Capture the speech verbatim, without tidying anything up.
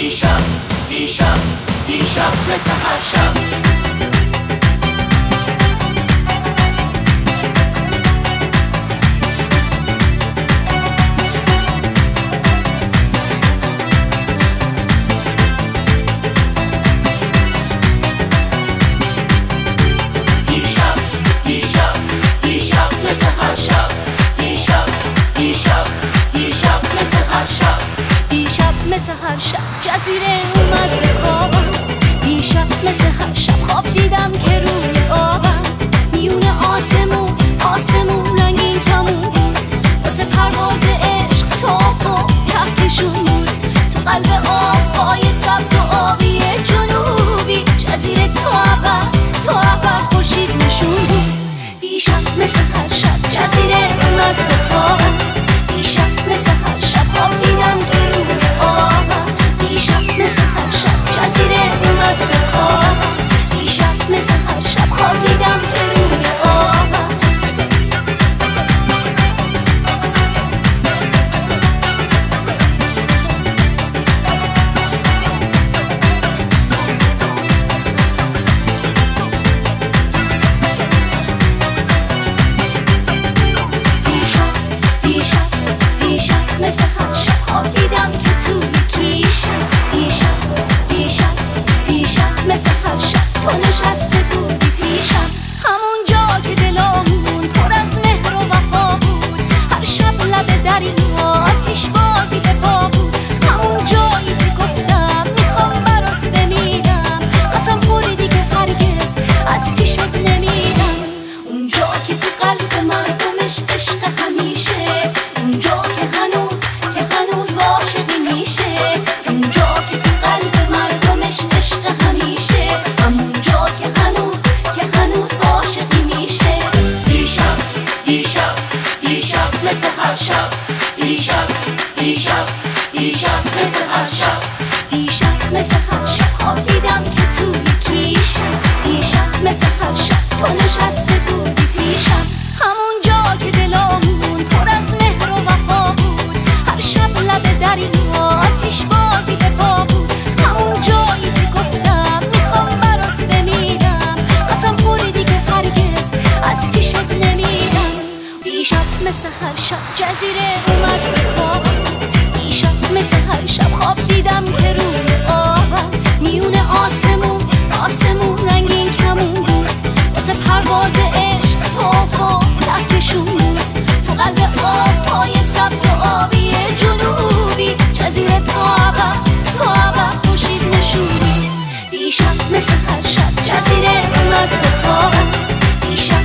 دیشب دیشب دیشب مثل هر شب دیشب دیشب دیشب مثل هر شب دیشب دیشب دیشب مثل هر شب دیشب مثل هر شب جزیره اومد به خوابم دیشب مثل هر شب خواب دیدم که روی آبم میون آسمون آسمون رنگین کمون بود واسه پرواز عشق تاف و کهکشون بود تو قلب آبهای سبز و آبی جنوبی جزیره تا ابد تا ابد خورشید نشون بود دیشب مثل هر شب جزیره اومد به خوابم دیشب مثل هر شب خواب دیدم که روی آبم دیشب مثل هر شب جزیره اومد به خوابم دیشب مثل هر شب خواب دیدم که روی آبم دیشب دیشب دیشب مثل هر شب خواب دیدم که توی کیشم دیشب دیشب دیشب مثل هر شب تو نشسته بودی پیشم همون جا که دلامون پر از مهر و وفا بود هر شب لب دریا آتیش بازی به پا بود همون جایی که گفتم میخوام برات بمیرم قسم خوردی که هرگز از پیشت نمیرم اونجا که تو قلب مردمش عشق همیشه اونجا که هنوز که هنوز عاشقی میشه اونجا که تو قلب مردمش عشق همیشه همونجا که هنوز که هنوز عاشقی میشه دیشب دیشب دیشب مثل هر شب دیشب دیشب دیشب مثل هر شب دیشب مثل هر شب خواب دیدم که توی کیشم دیشب مثل هر شب تو نشسته بودی پیشم همون جا که دلامون پر از مهر و وفا بود هر شب لب دریا آتیش بازی به پا بود همون جایی که گفتم میخوام برات بمیرم قسم خوردی که هرگز از پیشت نمیرم دیشب مثل هر شب جزیره اومد به خوابم دیشب مثل هر شب خواب دیدم که روی آبم میون آسمون آسمون رنگین کمون بود واسه پرواز عشق تاف و کهکشون بود تو قلب آبهای سبز و آبی جنوبی جزیره تا ابد تا ابد خورشید نشون بود دیشب مثل هر شب جزیره اومد به خوابم دیشب